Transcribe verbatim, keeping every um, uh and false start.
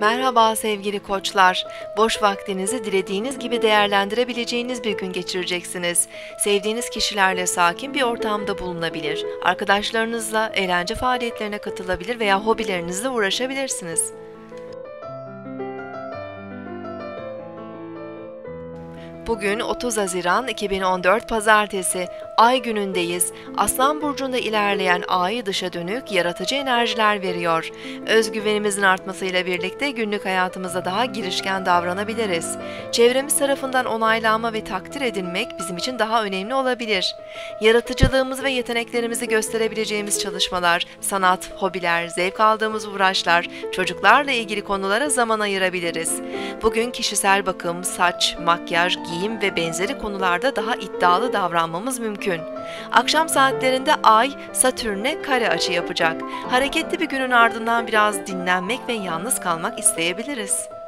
Merhaba sevgili koçlar. Boş vaktinizi dilediğiniz gibi değerlendirebileceğiniz bir gün geçireceksiniz. Sevdiğiniz kişilerle sakin bir ortamda bulunabilir, arkadaşlarınızla eğlence faaliyetlerine katılabilir veya hobilerinizle uğraşabilirsiniz. Bugün otuz Haziran iki bin on dört Pazartesi, Ay günündeyiz. Aslan burcunda ilerleyen Ay dışa dönük, yaratıcı enerjiler veriyor. Özgüvenimizin artmasıyla birlikte günlük hayatımızda daha girişken davranabiliriz. Çevremiz tarafından onaylanma ve takdir edilmek bizim için daha önemli olabilir. Yaratıcılığımızı ve yeteneklerimizi gösterebileceğimiz çalışmalar, sanat, hobiler, zevk aldığımız uğraşlar, çocuklarla ilgili konulara zaman ayırabiliriz. Bugün kişisel bakım, saç, makyaj, giyim ve benzeri konularda daha iddialı davranmamız mümkün. Akşam saatlerinde Ay, Satürn'e kare açı yapacak. Hareketli bir günün ardından biraz dinlenmek ve yalnız kalmak isteyebiliriz.